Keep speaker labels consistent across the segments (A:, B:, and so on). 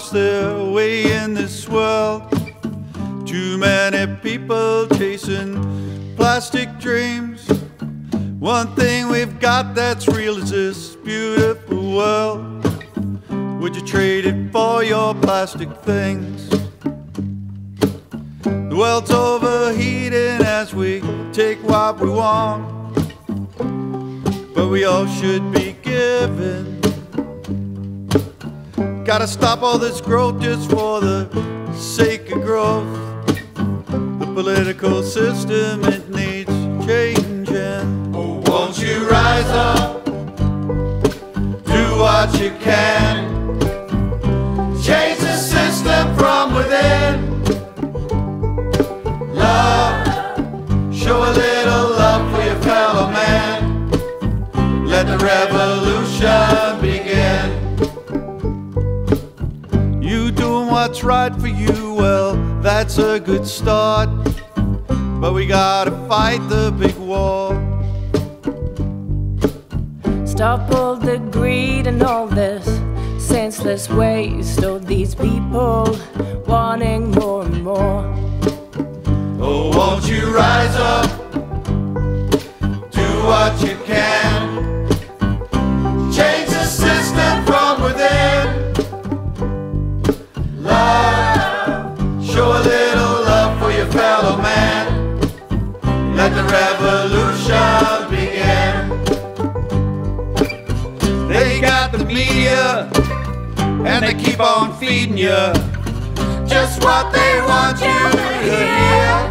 A: lost their way in this world. Too many people chasing plastic dreams. One thing we've got that's real is this beautiful world. Would you trade it for your plastic things? The world's overheating as we take what we want, but we all should be giving. Gotta stop all this growth just for the sake of growth. The political system, it needs changing. Oh, won't you rise up, do what you can, change the system from within. Love, show a little love for your fellow man. Let the revolution begin. You doing what's right for you, well, that's a good start. But we gotta fight the big war.
B: Stop all the greed and all this senseless waste of these people wanting more and more.
A: Oh, won't you rise up, do what you can, change the system from within. Love, show a little love for your fellow man. Let the revolution begin. They got the media, and they keep on feeding you just what they want you to hear.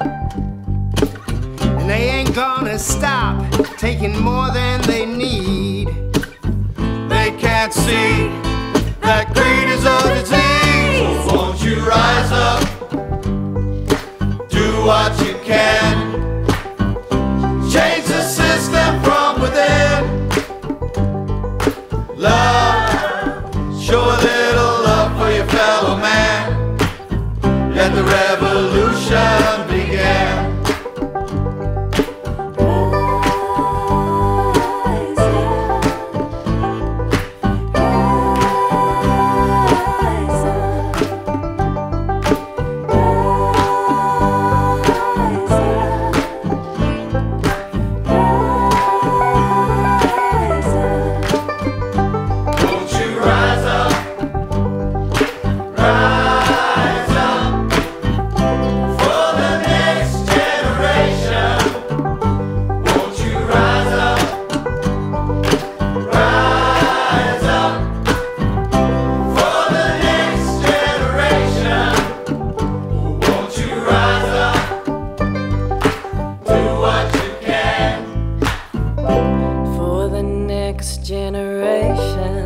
C: And they ain't gonna stop taking more than they need.
A: They can't see that greed is a disease. So won't you rise up, do what you can, change the system from within. Love, show a little love for your fellow man. Let the revolution begin.
B: For the next generation.